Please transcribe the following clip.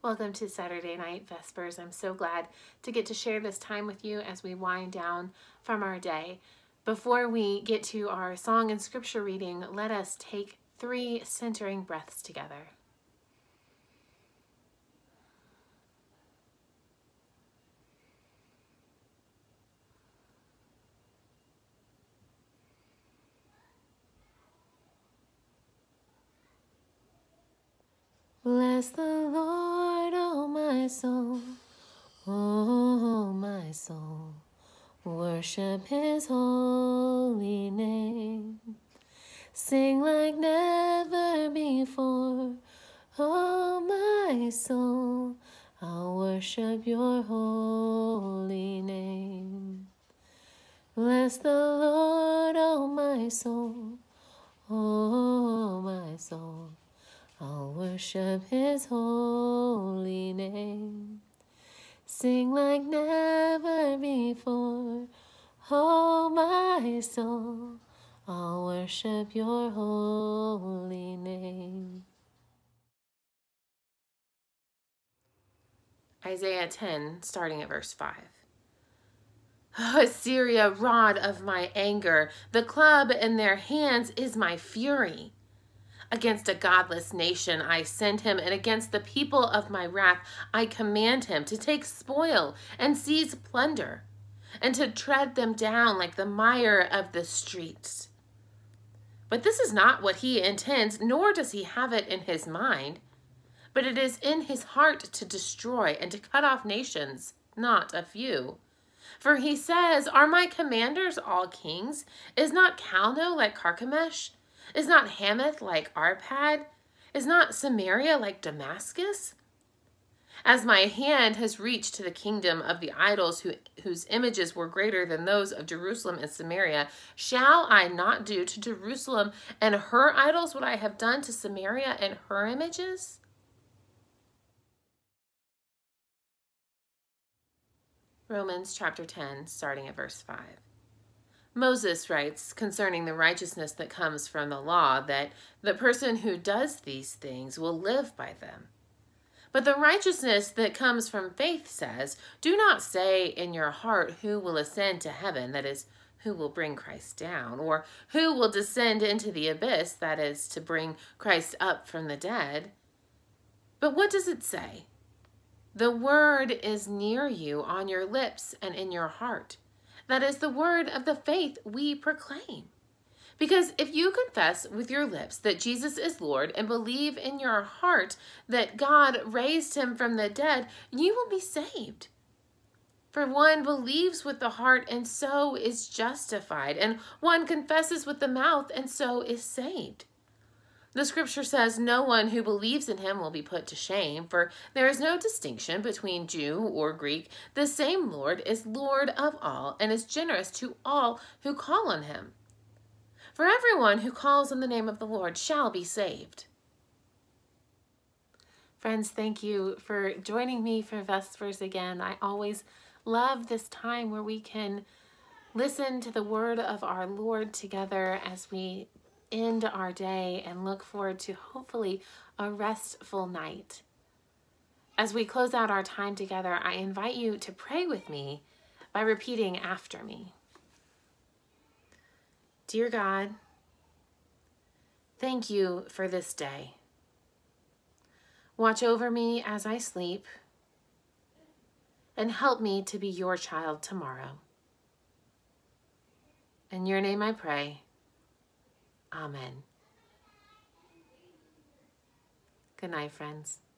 Welcome to Saturday Night Vespers. I'm so glad to get to share this time with you as we wind down from our day. Before we get to our song and scripture reading, let us take 3 centering breaths together. Bless the Lord, oh my soul, oh my soul. Worship his holy name. Sing like never before, oh my soul. I'll worship your holy name. Bless the Lord, oh my soul, oh my soul. I'll worship his holy name. Sing like never before, oh my soul. I'll worship your holy name. Isaiah 10, starting at verse 5. Oh, Assyria, rod of my anger, the club in their hands is my fury. Against a godless nation I send him, and against the people of my wrath I command him to take spoil and seize plunder, and to tread them down like the mire of the streets. But this is not what he intends, nor does he have it in his mind, but it is in his heart to destroy and to cut off nations, not a few. For he says, are my commanders all kings? Is not Calno like Carchemish? Is not Hamath like Arpad? Is not Samaria like Damascus? As my hand has reached to the kingdom of the idols whose images were greater than those of Jerusalem and Samaria, shall I not do to Jerusalem and her idols what I have done to Samaria and her images? Romans chapter 10, starting at verse 5. Moses writes concerning the righteousness that comes from the law that the person who does these things will live by them. But the righteousness that comes from faith says, do not say in your heart who will ascend to heaven, that is, who will bring Christ down, or who will descend into the abyss, that is, to bring Christ up from the dead. But what does it say? The word is near you, on your lips and in your heart. That is the word of the faith we proclaim. Because if you confess with your lips that Jesus is Lord and believe in your heart that God raised him from the dead, you will be saved. For one believes with the heart and so is justified, and one confesses with the mouth and so is saved. The scripture says no one who believes in him will be put to shame, for there is no distinction between Jew or Greek. The same Lord is Lord of all and is generous to all who call on him. For everyone who calls on the name of the Lord shall be saved. Friends, thank you for joining me for Vespers again. I always love this time where we can listen to the word of our Lord together as we end our day and look forward to hopefully a restful night. As we close out our time together, I invite you to pray with me by repeating after me. Dear God, thank you for this day. Watch over me as I sleep and help me to be your child tomorrow. In your name I pray. Amen. Good night, friends.